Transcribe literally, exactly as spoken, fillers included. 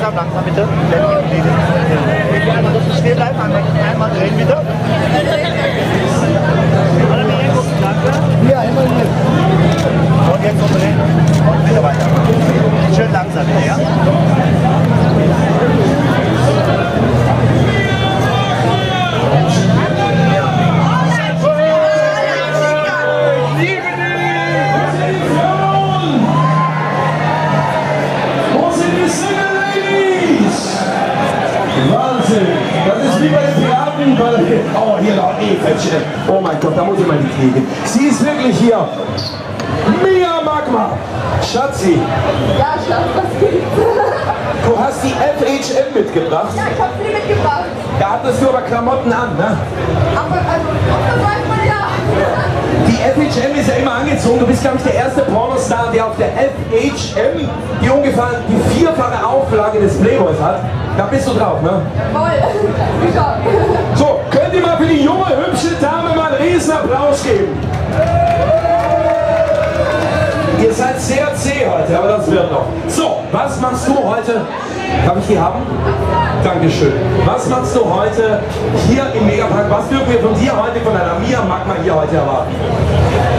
Langsam, langsam bitte. Stehen bleiben, einmal drehen bitte. Alle mehr gucken, danke. Ja, immer hier. Und jetzt umdrehen und wieder weiter. Schön langsam, ja? Das ist wie bei den Piraten, weil, oh, hier noch Ekelchen. Oh mein Gott, da muss ich mal die kriegen. Sie ist wirklich hier. Mia Magma. Schatzi. Ja, Schatz, was gibt's? Du hast die F H M mitgebracht. Ja, ich hab sie mitgebracht. Da hattest du aber Klamotten an, ne? Aber, also, das weiß man ja. Die F H M ist ja immer angezogen. Du bist, glaube ich, der erste Pornostar, der auf der F H M, die ungefähr die vierfache Auflage des Playboys hat. Da bist du drauf, ne? Jawohl. So, könnt ihr mal für die junge, hübsche Dame mal einen riesen Applaus geben? Ihr seid sehr zäh heute, aber das wird noch. So, was machst du heute? Darf ich die haben? Dankeschön. Was machst du heute hier im Megapark? Was dürfen wir von dir heute, von deiner Mia Magma hier heute erwarten?